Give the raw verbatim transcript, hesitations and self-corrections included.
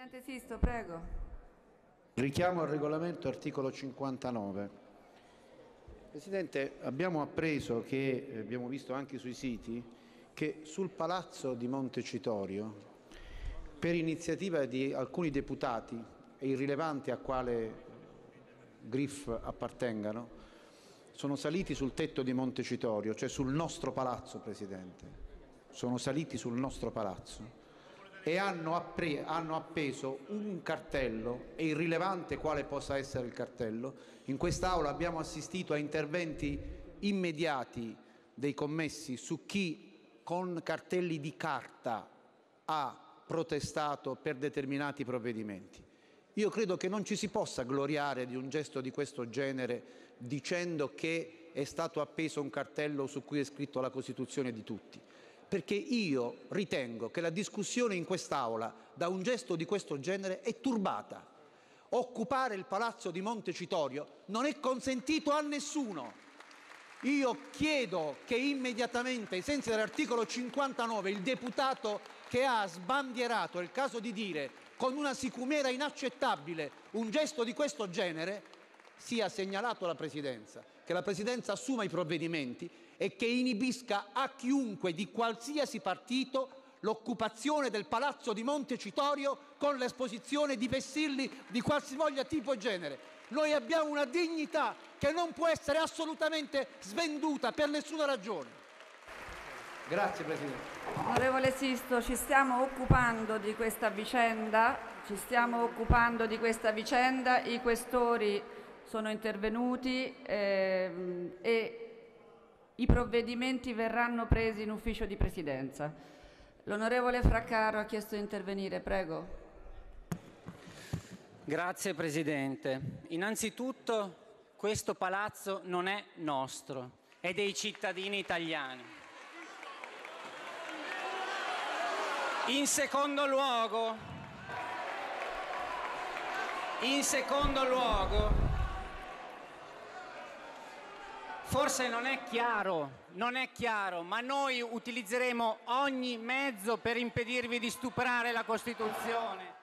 Presidente Sisto, prego. Richiamo al regolamento articolo cinquantanove. Presidente, abbiamo appreso che, abbiamo visto anche sui siti, che sul palazzo di Montecitorio, per iniziativa di alcuni deputati, è irrilevante a quale griff appartengano, sono saliti sul tetto di Montecitorio, cioè sul nostro palazzo, Presidente, sono saliti sul nostro palazzo e hanno, appre hanno appeso un cartello, è irrilevante quale possa essere il cartello. In quest'Aula abbiamo assistito a interventi immediati dei commessi su chi con cartelli di carta ha protestato per determinati provvedimenti. Io credo che non ci si possa gloriare di un gesto di questo genere dicendo che è stato appeso un cartello su cui è scritto la Costituzione di tutti, perché io ritengo che la discussione in quest'Aula da un gesto di questo genere è turbata. Occupare il palazzo di Montecitorio non è consentito a nessuno. Io chiedo che immediatamente, ai sensi dell'articolo cinquantanove, il deputato che ha sbandierato, è il caso di dire, con una sicumera inaccettabile un gesto di questo genere, sia segnalato alla Presidenza, che la Presidenza assuma i provvedimenti e che inibisca a chiunque di qualsiasi partito l'occupazione del palazzo di Montecitorio con l'esposizione di vessilli di qualsivoglia tipo e genere. Noi abbiamo una dignità che non può essere assolutamente svenduta per nessuna ragione. Grazie Presidente. Onorevole Sisto, ci stiamo occupando di questa vicenda, ci stiamo occupando di questa vicenda, i questori sono intervenuti ehm, e i provvedimenti verranno presi in ufficio di Presidenza. L'onorevole Fraccaro ha chiesto di intervenire, prego. Grazie Presidente. Innanzitutto questo palazzo non è nostro, è dei cittadini italiani. In secondo luogo, in secondo luogo, forse non è chiaro, non è chiaro, ma noi utilizzeremo ogni mezzo per impedirvi di stuprare la Costituzione.